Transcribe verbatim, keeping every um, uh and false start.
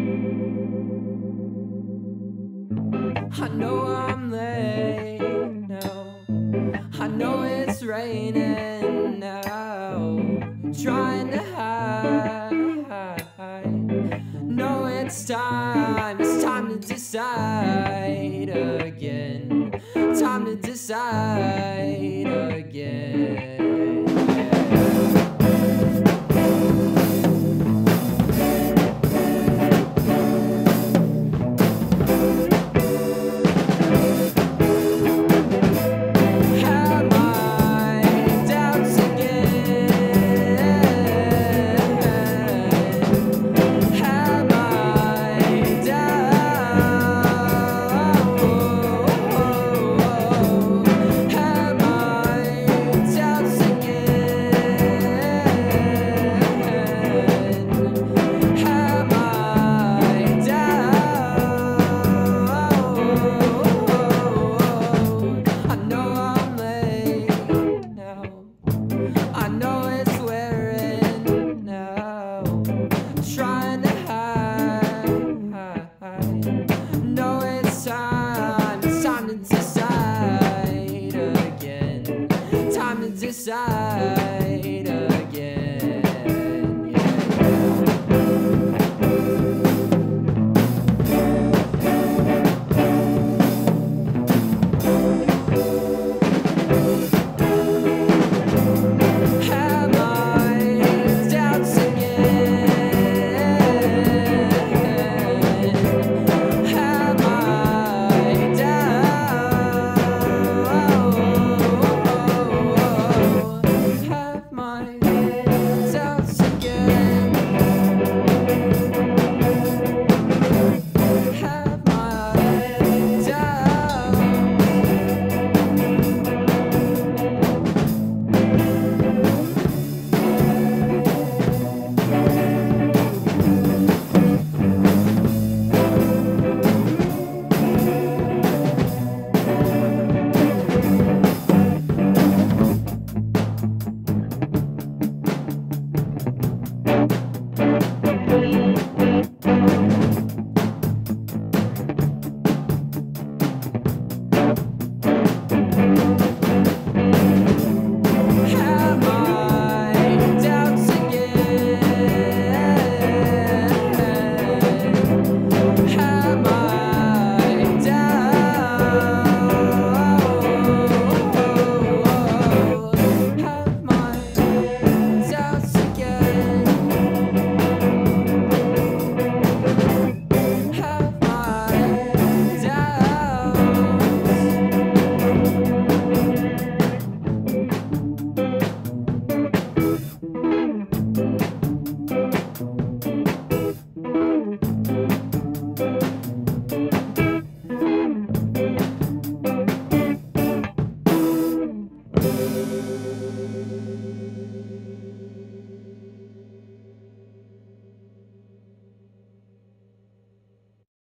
I know I'm late now. I know it's raining now. Trying to hide. No, it's time. It's time to decide again. Time to decide again. I know it's wearing now. Trying to hide. No, it's time. It's time to decide again. Time to decide again.